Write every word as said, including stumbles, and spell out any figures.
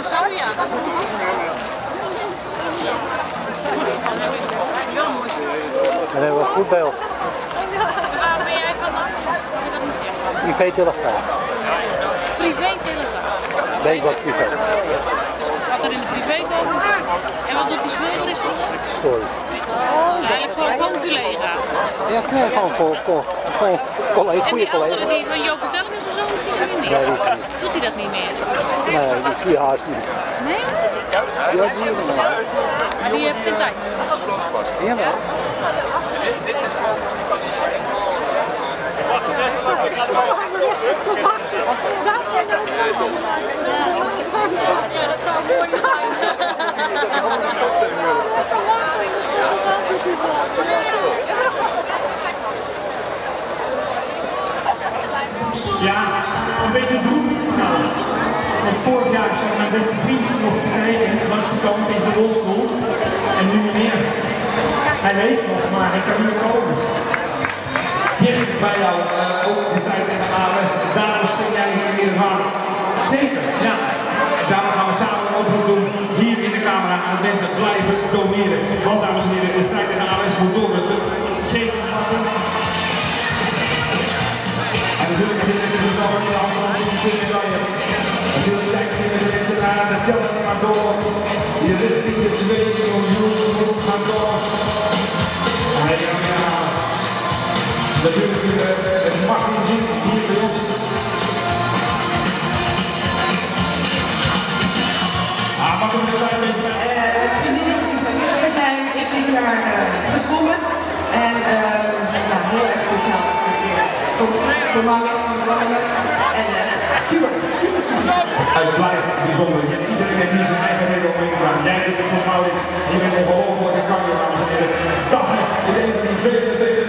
zou ja, dat is natuurlijk. Wel een mooi shirt. Dan hebben we goed beeld. En waar ben jij van dan? Kan je dat niet zeggen? Privé-telegraaf. Privé-telegraaf? Nee, wat privé. Wat er in de privé komt. En wat doet die smeuris voor dat? Story. Dus eigenlijk gewoon, gewoon collega. Ja, nee, gewoon co co co collega, goede en die collega. andere die van Joop Tellemans of zo, is die er niet? Nee, die niet. Doet hij dat niet meer? Nee, die zie je haast niet. Nee? Ja, die is er maar. Maar die heeft geen tijd. Jawel. Ja, een beetje droevig vanavond. Want vorig jaar zijn mijn beste vriend nog gekregen langs de kant in de rolstoel. En nu niet meer. Hij leeft nog, maar hij kan niet meer komen. Hier zit bij jou uh, ook de strijd tegen A L S. Daarom spring jij hier in de vader. Zeker, ja. En daarom gaan we samen een oproep doen hier in de camera aan de mensen blijven doneren. Want dames en heren, de strijd tegen A L S moet doorrukken. Zeker. En natuurlijk heb je de verkopen in de Amsterdamse museummedaille. Natuurlijk kijken de mensen naar de telt maar door. Je richting de twee miljoen maar door. En ja, ja. Natuurlijk uh, het Martin Zink hier bij ons. Ah, maar kom er een klein beetje bij. Het vriendinnetjes die van jullie zijn dit jaar uh, gezwommen. En uh, ja, heel erg speciaal voor, voor Maurits van Oranje. En uh, super, super, super. Het blijft bijzonder. Iedereen heeft hier zijn eigen reden om in te gaan. Jij doet het voor Maurits. Iedereen heeft geholpen voor de kanker, dames en heren. Daphne is een van die vele, vele